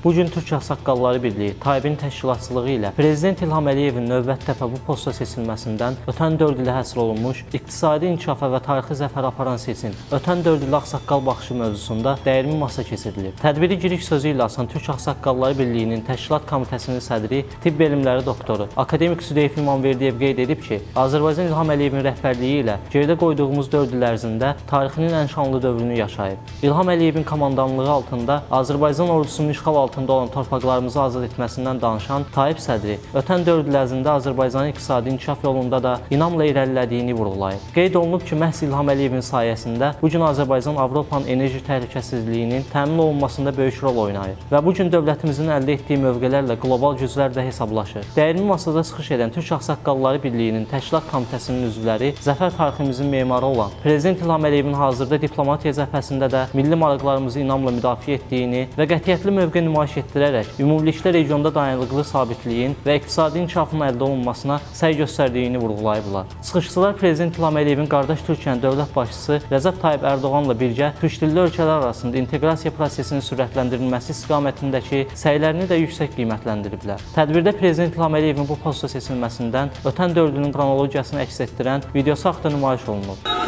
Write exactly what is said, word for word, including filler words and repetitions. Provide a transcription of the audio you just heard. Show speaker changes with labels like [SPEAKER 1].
[SPEAKER 1] Bu gün Türk Ağsaqqalları Birliyi Tayyibin təşkilatçılığı ilə Prezident İlham Əliyevin növbəti dəfə bu posta seçilməsindən ötən dörd ilə həsr olunmuş iqtisadi inkişafa və tarixi zəfər aparan seçim, ötən dörd ildə ağsaqqal baxışı mövzusunda dəyirmi masa keçirilib. Tədbiri giriş sözü ilə açan Türk Ağsaqqalları Birliyinin Təşkilat Komitəsinin sədri, tibb elmləri doktoru, akademik Südeyf İmamverdiyev qeyd edib ki, Azərbaycan İlham Əliyevin rəhbərliyi ilə geridə qoyduğumuz dörd il ərzində tarixinin ən şanlı dövrünü yaşayıb. İlham Əliyevin komandanlığı altında Azərbaycan ordusunun işğal altında olan torpaqlarımızı azad etməsindən danışan Tayyip sədri, ötən dörd il ərzində Azərbaycanın iqtisadi inkişaf yolunda da inamla irəlilədiyini vurğulayıb. Qeyd olunub ki, məhz İlham Əliyevin sayəsində bu gün Azərbaycan Avropanın enerji təhlükəsizliyinin təmin olunmasında böyük rol oynayır və bu gün dövlətimizin əldə etdiyi mövqelərlə qlobal güclər də hesablaşır. Dəyirmi masada çıxış edən Türk Ağsaqqalları Birliyinin Təşkilat Komitəsinin üzvləri zəfər tariximizin memarı olan Prezident İlham Əliyevin hazırda diplomatiya cəbhəsində də milli maraqlarımızı inamla müdafiə etdiyini və qətiyyətli mövqe nümayiş etdirərək ümumilikdə regionda dayanıqlı sabitliyin və iqtisadi inkişafın əldə olunmasına səy göstərdiyini vurğulayıblar. Çıxışçılar Prezident İlham Əliyevin qardaş Türkiyənin dövlət başçısı Rəcəb Tayyib Ərdoğanla birgə türkdilli ölkələr arasında inteqrasiya prosesinin sürətləndirilməsi istiqamətindəki səylərini də yüksək qiymətləndiriblər. Tədbirdə Prezident İlham Əliyevin bu posta seçilməsindən ötən dörd ilin xronologiyasını əks etdirən videosu haqqında nümayiş olunub.